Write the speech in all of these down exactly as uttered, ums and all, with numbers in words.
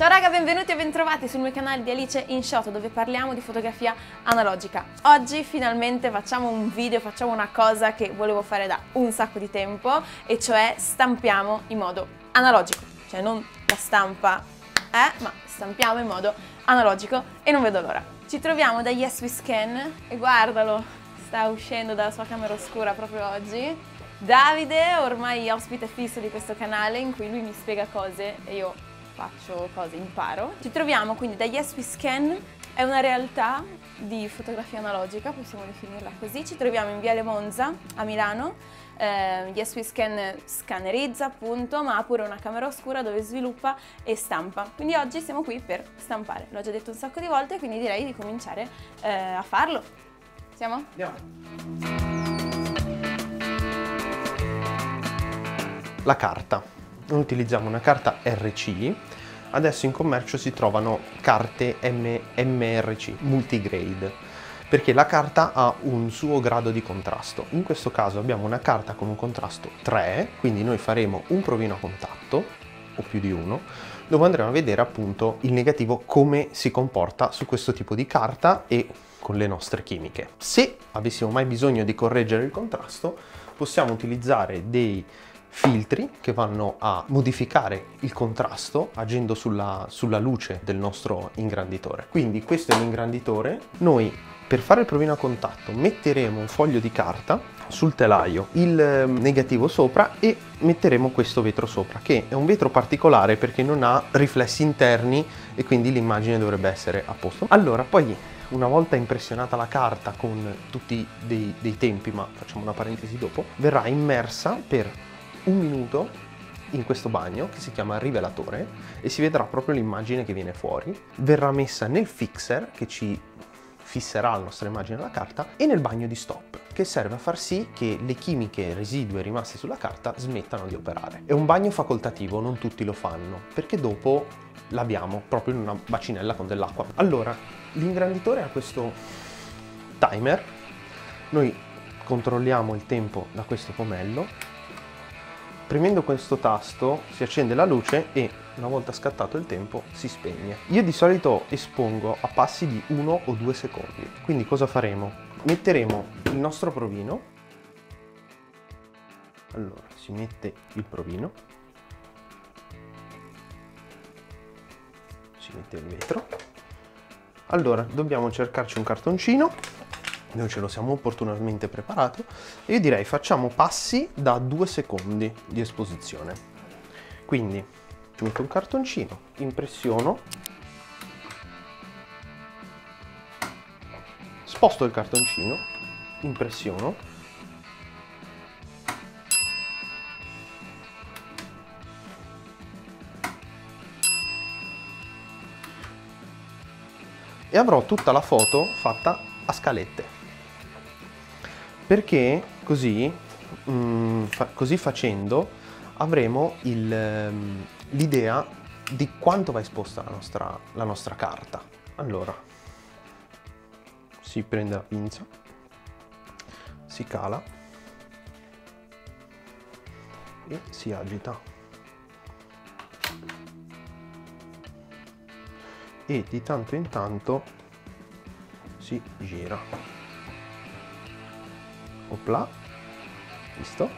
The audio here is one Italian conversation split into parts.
Ciao raga, benvenuti e bentrovati sul mio canale di Alice in Shot, dove parliamo di fotografia analogica. Oggi finalmente facciamo un video, facciamo una cosa che volevo fare da un sacco di tempo, e cioè stampiamo in modo analogico, cioè non la stampa, eh, ma stampiamo in modo analogico e non vedo l'ora. Ci troviamo da Yes We Scan e guardalo, sta uscendo dalla sua camera oscura proprio oggi. Davide, ormai ospite fisso di questo canale in cui lui mi spiega cose e io faccio cose, imparo. Ci troviamo quindi da Yes We Scan, è una realtà di fotografia analogica, possiamo definirla così. Ci troviamo in Viale Monza a Milano. eh, Yes We Scan scannerizza appunto, ma ha pure una camera oscura dove sviluppa e stampa. Quindi oggi siamo qui per stampare, l'ho già detto un sacco di volte, quindi direi di cominciare eh, a farlo. Siamo? Andiamo. La carta. Noi utilizziamo una carta R C. Adesso in commercio si trovano carte M R C, multigrade, perché la carta ha un suo grado di contrasto. In questo caso abbiamo una carta con un contrasto tre, quindi noi faremo un provino a contatto, o più di uno, dove andremo a vedere appunto il negativo come si comporta su questo tipo di carta e con le nostre chimiche. Se avessimo mai bisogno di correggere il contrasto, possiamo utilizzare dei filtri che vanno a modificare il contrasto agendo sulla, sulla luce del nostro ingranditore. Quindi questo è un ingranditore. Noi per fare il provino a contatto metteremo un foglio di carta sul telaio, il negativo sopra e metteremo questo vetro sopra, che è un vetro particolare perché non ha riflessi interni e quindi l'immagine dovrebbe essere a posto. Allora poi, una volta impressionata la carta con tutti dei, dei tempi, ma facciamo una parentesi dopo, verrà immersa per un minuto in questo bagno che si chiama rivelatore e si vedrà proprio l'immagine che viene fuori. Verrà messa nel fixer che ci fisserà la nostra immagine alla carta e nel bagno di stop, che serve a far sì che le chimiche residue rimaste sulla carta smettano di operare. È un bagno facoltativo, non tutti lo fanno, perché dopo l'abbiamo proprio in una bacinella con dell'acqua. Allora, l'ingranditore ha questo timer, noi controlliamo il tempo da questo pomello. Premendo questo tasto si accende la luce e una volta scattato il tempo si spegne. Io di solito espongo a passi di uno o due secondi. Quindi cosa faremo? Metteremo il nostro provino. Allora, si mette il provino. Si mette il vetro. Allora, dobbiamo cercarci un cartoncino. Noi ce lo siamo opportunamente preparato e io direi facciamo passi da due secondi di esposizione. Quindi ci metto un cartoncino, impressiono, sposto il cartoncino, impressiono, e avrò tutta la foto fatta a scalette. Perché così, mh, fa, così facendo avremo l'idea di quanto va esposta la nostra, la nostra carta. Allora, si prende la pinza, si cala e si agita. E di tanto in tanto si gira. Opla, visto?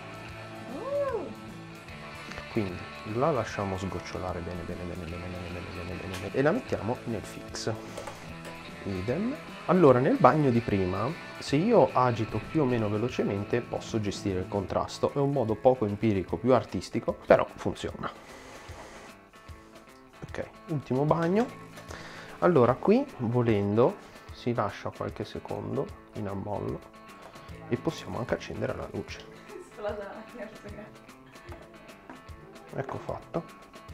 Quindi la lasciamo sgocciolare bene bene bene bene bene bene bene bene bene e la mettiamo nel fix. Idem. Allora, nel bagno di prima, se io agito più o meno velocemente posso gestire il contrasto. È un modo poco empirico, più artistico, però funziona. Ok, ultimo bagno. Allora qui, volendo, si lascia qualche secondo in ammollo e possiamo anche accendere la luce. Ecco fatto.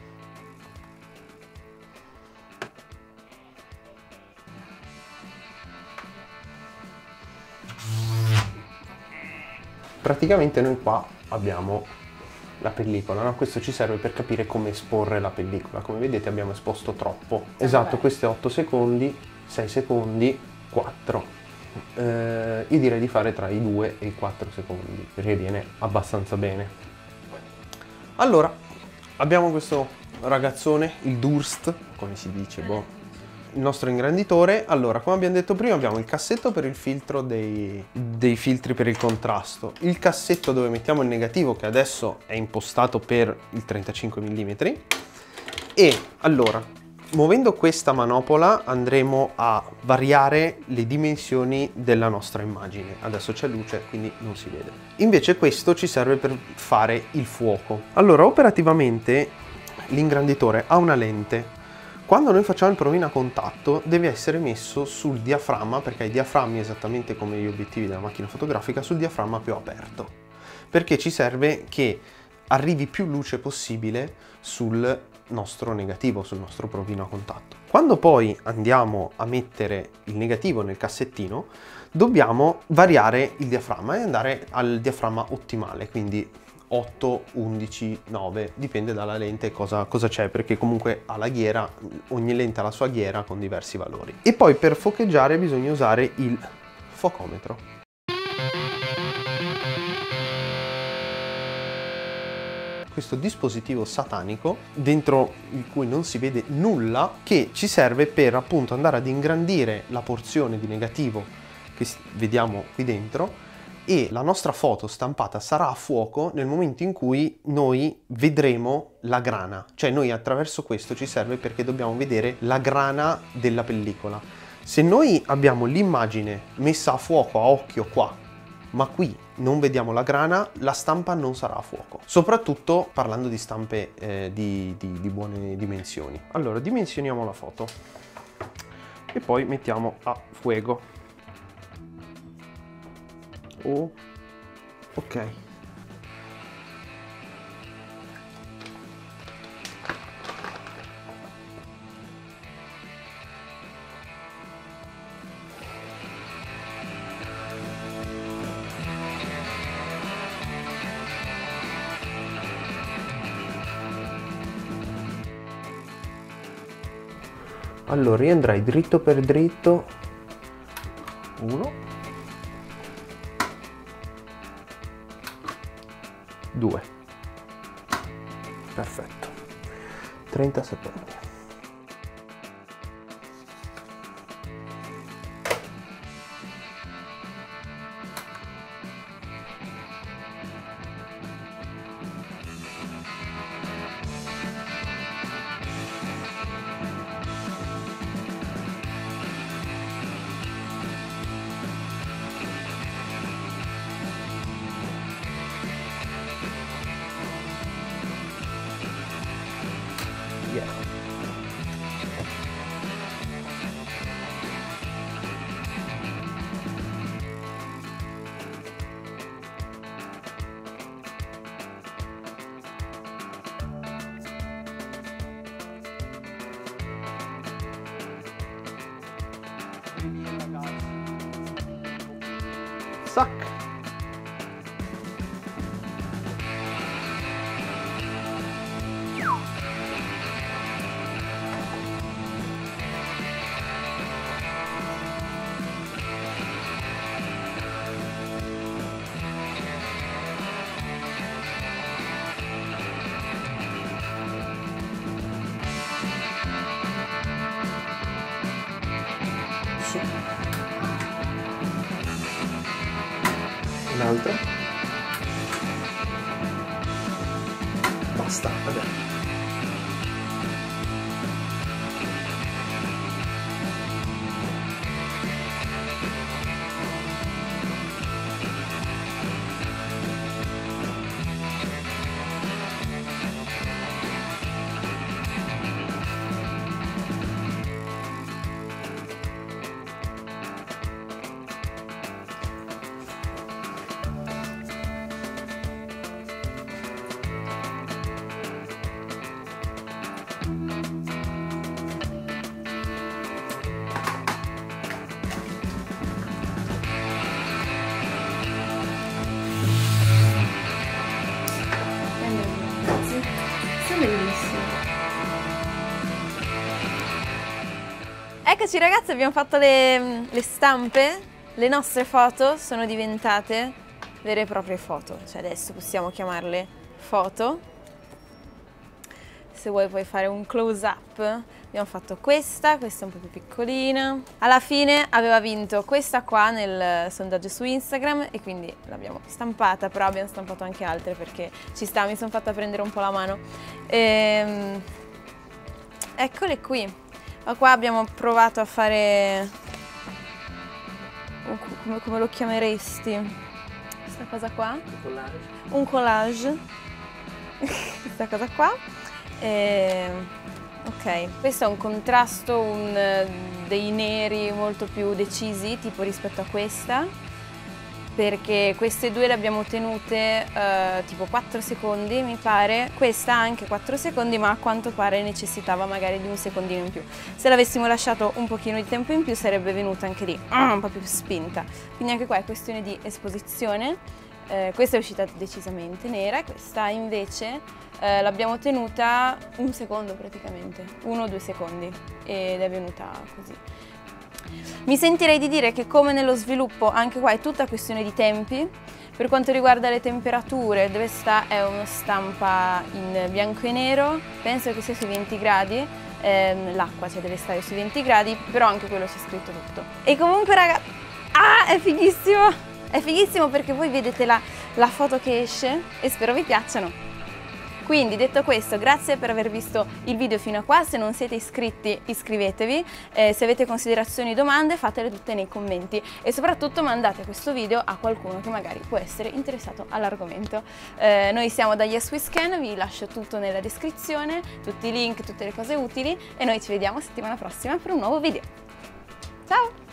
Praticamente noi qua abbiamo la pellicola, no? Questo ci serve per capire come esporre la pellicola. Come vedete abbiamo esposto troppo. Esatto, questi otto secondi, sei secondi, quattro. Eh, io direi di fare tra i due e i quattro secondi perché viene abbastanza bene. Allora, abbiamo questo ragazzone, il Durst, come si dice, boh. Il nostro ingranditore. Allora, come abbiamo detto prima, abbiamo il cassetto per il filtro dei, dei filtri per il contrasto, il cassetto dove mettiamo il negativo, che adesso è impostato per il trentacinque millimetri. E allora, muovendo questa manopola andremo a variare le dimensioni della nostra immagine. Adesso c'è luce, quindi non si vede. Invece questo ci serve per fare il fuoco. Allora, operativamente l'ingranditore ha una lente. Quando noi facciamo il provino a contatto deve essere messo sul diaframma, perché i diaframmi, esattamente come gli obiettivi della macchina fotografica, sul diaframma più aperto, perché ci serve che arrivi più luce possibile sul nostro negativo, sul nostro provino a contatto. Quando poi andiamo a mettere il negativo nel cassettino dobbiamo variare il diaframma e andare al diaframma ottimale, quindi otto, undici, nove, dipende dalla lente cosa, cosa c'è, perché comunque ha la ghiera, ogni lente ha la sua ghiera con diversi valori. E poi per focheggiare bisogna usare il focometro. Questo dispositivo satanico, dentro il cui non si vede nulla, che ci serve per appunto andare ad ingrandire la porzione di negativo che vediamo qui dentro, e la nostra foto stampata sarà a fuoco nel momento in cui noi vedremo la grana. Cioè noi attraverso questo ci serve perché dobbiamo vedere la grana della pellicola. Se noi abbiamo l'immagine messa a fuoco a occhio qua, ma qui non vediamo la grana, la stampa non sarà a fuoco. Soprattutto parlando di stampe eh, di, di, di buone dimensioni. Allora, dimensioniamo la foto e poi mettiamo a fuoco. Oh, ok. Allora io andrei dritto per dritto. Uno. due. Perfetto. trenta secondi. Sac. Su. Un altro. Basta, vabbè. Bellissimo. Eccoci ragazzi, abbiamo fatto le, le stampe, le nostre foto sono diventate vere e proprie foto, cioè adesso possiamo chiamarle foto. se vuoi puoi fare un close up. Abbiamo fatto questa, questa è un po' più piccolina. Alla fine aveva vinto questa qua nel sondaggio su Instagram e quindi l'abbiamo stampata, però abbiamo stampato anche altre perché ci sta, mi sono fatta prendere un po' la mano. Ehm, eccole qui. Ma qua abbiamo provato a fare, come, come lo chiameresti? Questa cosa qua? Un collage. Un collage. Questa cosa qua. E, ok, questo è un contrasto, un, dei neri molto più decisi, tipo rispetto a questa, perché queste due le abbiamo tenute eh, tipo quattro secondi, mi pare. Questa anche quattro secondi, ma a quanto pare necessitava magari di un secondino in più. Se l'avessimo lasciato un pochino di tempo in più sarebbe venuta anche lì un po' più spinta. Quindi anche qua è questione di esposizione. Eh, questa è uscita decisamente nera, questa invece eh, l'abbiamo tenuta un secondo praticamente, uno o due secondi, ed è venuta così. Mi sentirei di dire che come nello sviluppo anche qua è tutta questione di tempi. Per quanto riguarda le temperature, dove sta è una stampa in bianco e nero, penso che sia sui venti gradi, ehm, l'acqua cioè deve stare sui venti gradi, però anche quello c'è scritto tutto. E comunque raga, ah, è fighissimo! È fighissimo perché voi vedete la, la foto che esce e spero vi piacciono. Quindi detto questo, grazie per aver visto il video fino a qua. Se non siete iscritti iscrivetevi, eh, se avete considerazioni o domande fatele tutte nei commenti e soprattutto mandate questo video a qualcuno che magari può essere interessato all'argomento. Eh, noi siamo da Yes We Scan, vi lascio tutto nella descrizione, tutti i link, tutte le cose utili e noi ci vediamo settimana prossima per un nuovo video. Ciao!